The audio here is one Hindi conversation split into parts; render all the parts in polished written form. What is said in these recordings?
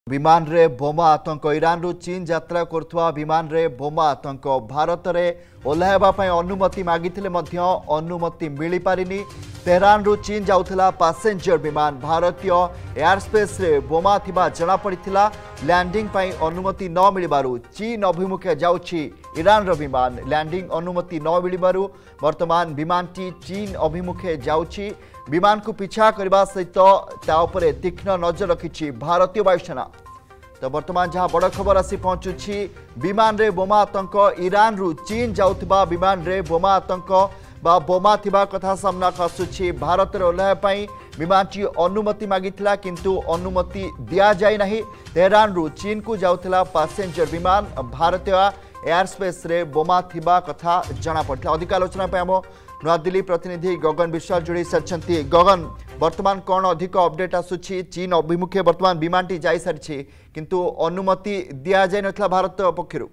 विमान रे बोमा आतंक ईरान रु चीन यात्रा करथुआ विमान रे बोमा आतंक भारत रे ओल्हाइबा पई अनुमति मागिथिले मध्य अनुमति मिली पारिनी। तेहरान रु चीन जाउथला पैसेंजर विमान भारतीय एयर स्पेस रे बोमा थिबा जणा पड़िथिला। लैंडिंग पई अनुमति न मिलिबारु चीन अभिमुखे जाउछि ईरान रो विमान। लैंडिंग अनुमति न मिलिबारु वर्तमान विमानटी चीन अभिमुखे जाउछि। विमान को पिछा करने सहित ताऊपर तीक्ष्ण नजर रखी भारतीय वायुसेना। तो वर्तमान जहां बड़ खबर आसी पहुंचुछि विमान रे बोमा आतंक ईरान रु चीन जाउथिबा विमान रे बोमा आतंक बा बोमा थिबा कथा सामना आसुछि। भारत रे ओल्हाय पई विमानटी अनुमति मागिथिला किंतु अनुमति दिया जाय नाही। तेहरान रु चीन को जाउथिला पैसेंजर विमान भारतीय एयर स्पेस रे बोमा थिबा कथा जणा पड़ता। अधिक आलोचना पे हम नयादिल्ली प्रतिनिधि गगन विश्वास जोड़ी सारी। गगन वर्तमान कौन अधिक अपडेट आसुछि? चीन अभिमुखे वर्तमान विमानटी जाई सारी किंतु अनुमति दिया जाय नथला भारत पक्षरु।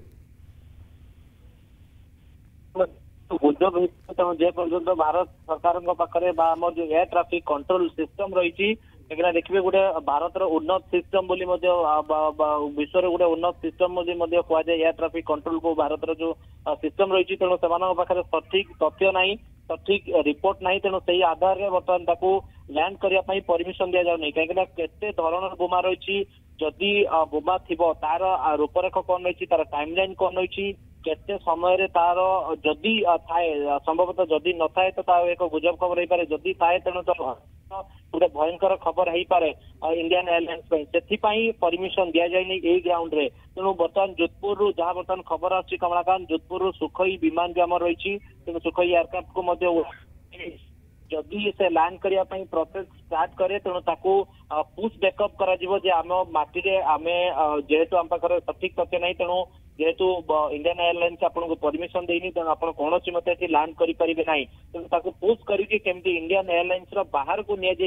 जे पर्यंत भारत सरकार पाखे जो एयर ट्राफिक कंट्रोल सिस्टम रही देखिए गोटे भारत उन्नत सिस्टम विश्व गोटे उन्नत सिस्टम कह जाए एयर ट्राफिक कंट्रोल को भारत जो सिस्टम रही तेणु से सठिक तथ्य ना सठिक रिपोर्ट ना तेणु से आधार में बर्तमान लैंड करने परमिशन दि जाऊनी कहीं केते धरण बोमा रही जदि बोमा थी तार रूपरेख कौन रही तार टाइमलाइन कौन रही केते समय तार जदि थाए संभवतः जदि न थाए तो एक गुजब खबर हो पारे जदि थाए तेणु तो गोटे भयंकर खबर हो पारे इंडियन एयरलाइंस से परमिशन दि जाए यही ग्राउंड रे। तेणु बर्तमान जोधपुर जहां बर्तमान खबर आछि कमलाकांत जोधपुर सुखोई विमान भी आम रही तेणु सुखोई एयरक्राफ्ट को जदि से लैंड करने प्रोसेस स्टार्ट करे तेणु ताकू पुश बैकअप कर आम माटी आम जेहेतु आम पाखे सठिक तथ्य नहीं तेणु जेहेतु इंडियन एयरलाइंस आपको परमिशन देनी तेणु आप कौन मत लैंड करेंगे ना तेणु ताकू पुश करके केमती इंडियन एयरलाइंस बाहर को नि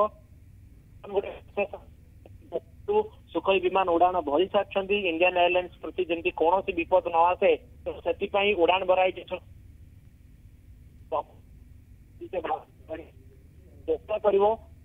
सुखोई विमान उड़ाण भरी सारी इंडियन एयरलाइंस प्रति जमी कौन विपद न आसे से उड़ाण भराई चेष्टा कर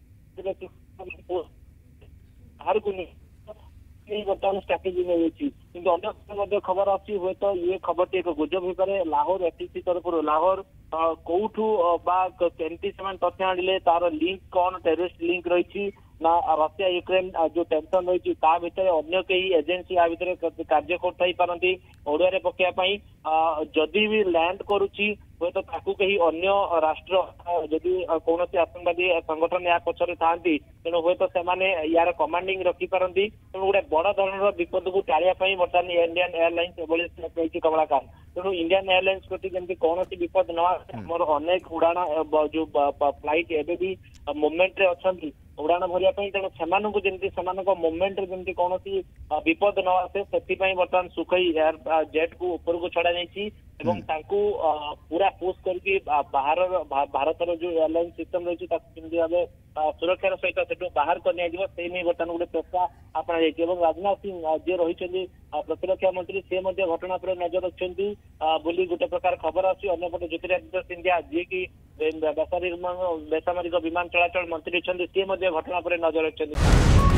बर्तमान स्ट्राटेजी नहीं खबर आसी हुए तो ये खबर टी एक गुजब हो पारे। लाहौर एटीसी तरफ लाहौर कौठू केमती से तथ्य आनिले तार लिंक कौन टेररिस्ट लिंक रही ना रशिया यूक्रेन जो टेंशन रही भितर अन्य कई एजेंसी आ भितर कार्य करते ओडिया पकेवाई जदि भी लैंड करुच्ची हुए तो कहीं अन्य राष्ट्र जदि कौन आतंकवादी संगठन या पछरे था तेणु हे तो से यार कमांडिंग रखिपारती तेणु गोटे बड़ धरण विपद को टाड़ा बर्तमान इंडियन एयरलाइंस रही कमलाकांत। तेणु इंडियन एयरलाइंस प्रति जमी कौन विपद न आमर अनेक उड़ाण जो फ्लाइट एवं भी मुवमेंट रे अच्छा उड़ाण भरिया तेणु से मुवमेंट जमी कौन विपद न आसे से बर्तमान सुखोई एयर जेट को ऊपर को छड़ा जाइए पूरा पुश करके बाहर भारत जो एयरलाइन सिस्टम रही भाव सुरक्षार सहित बाहर कर बर्तमान गोटे चेष्टा अपना राजनाथ सिंह जी रही प्रतिरक्षा मंत्री सी घटना पर नजर रखिंट गोटे प्रकार खबर आसी अंपटे ज्योतिरादित्य सिंधिया जी की बेसामरिक विमान चलाचल मंत्री सी घटना पर नजर रखिंट।